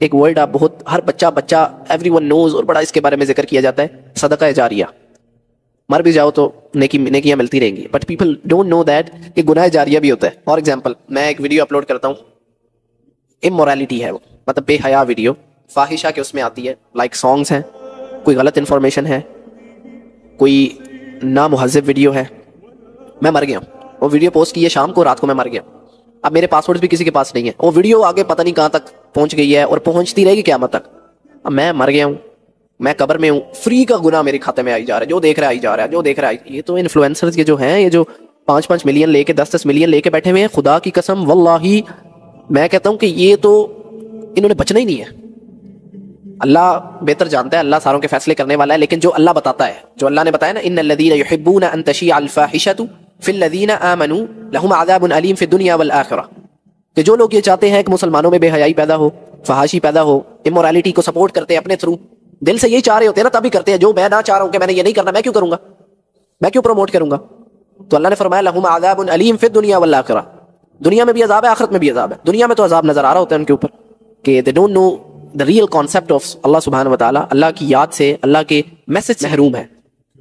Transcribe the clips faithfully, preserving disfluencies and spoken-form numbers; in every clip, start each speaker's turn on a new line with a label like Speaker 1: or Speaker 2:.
Speaker 1: ایک ورڈ آپ بہت ہر بچہ بچہ ایوری ون نوز اور بڑا اس کے بارے میں ذکر کیا جاتا ہے، صدقہ جاریہ. مر بھی جاؤ تو نیکی نیکیاں ملتی رہیں گی، but people don't know that کہ گناہ جاریہ بھی ہوتا ہے. فار ایگزامپل میں ایک ویڈیو اپلوڈ کرتا ہوں، امورالٹی ہے وہ، مطلب بے حیا ویڈیو، فاحشہ کے اس میں آتی ہے، لائک سانگس ہیں، کوئی غلط انفارمیشن ہے، کوئی نامہذب ویڈیو ہے. میں مر گیا ہوں، وہ ویڈیو پوسٹ کی ہے شام کو، رات کو میں مر گیا. اب میرے پاسورڈز بھی کسی کے پاس نہیں ہے، وہ ویڈیو آگے پتہ نہیں کہاں تک پہنچ گئی ہے اور پہنچتی رہے گی قیامت تک. اب میں مر گیا ہوں، میں قبر میں ہوں، فری کا گناہ میرے کھاتے میں آئی جا رہا ہے، جو دیکھ رہا ہے آئی جا رہا ہے، جو دیکھ رہا ہے. یہ تو انفلوئنسرز کے جو ہیں، یہ جو پانچ پانچ ملین لے کے دس دس ملین لے کے بیٹھے ہوئے ہیں، خدا کی قسم واللہ میں کہتا ہوں کہ یہ تو انہوں نے بچنا ہی نہیں ہے. اللہ بہتر جانتا ہے، اللہ ساروں کے فیصلے کرنے والا ہے، لیکن جو اللہ بتاتا ہے، جو اللہ نے بتایا نا، ان الذین یحبون ان تشیع الفاحشۃ فی الذین آمنوا لہم عذاب علیم فی الدنیا والآخرہ، کہ جو لوگ یہ چاہتے ہیں کہ مسلمانوں میں بے حیائی پیدا ہو، فحاشی پیدا ہو، امورالٹی کو سپورٹ کرتے ہیں اپنے تھرو، دل سے یہی چاہ رہے ہوتے ہیں نا، تبھی کرتے ہیں. جو میں نہ چاہ رہا ہوں کہ میں نے یہ نہیں کرنا، میں کیوں کروں گا، میں کیوں پروموٹ کروں گا؟ تو اللہ نے فرمایا لہم عذاب علیم فی الدنیا والآخرہ، دنیا میں بھی عذاب ہے، آخرت میں بھی عذاب ہے. دنیا میں تو عذاب نظر آ رہا ہوتا ہے ان کے اوپر کہ they don't know the real concept of اللہ سبحانہ و تعالیٰ، اللہ کی یاد سے، اللہ کے میسج سے محروم ہے.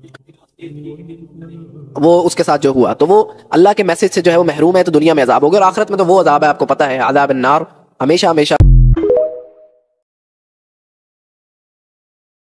Speaker 1: وہ اس کے ساتھ جو ہوا تو وہ اللہ کے میسج سے جو ہے وہ محروم ہے، تو دنیا میں عذاب ہوگا، اور آخرت میں تو وہ عذاب ہے، آپ کو پتہ ہے، عذاب النار، ہمیشہ ہمیشہ